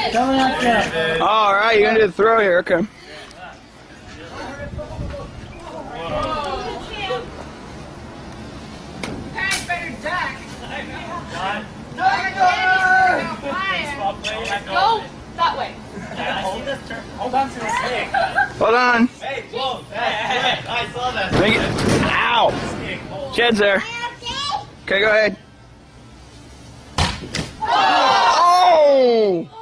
Coming up there. All right, you're gonna do the throw here. Okay. Go that way. Hold on to the stick. Hold on. Hey, whoa. Hey, I saw that. Make it. Ow. Jed's there. Okay, go ahead. Oh!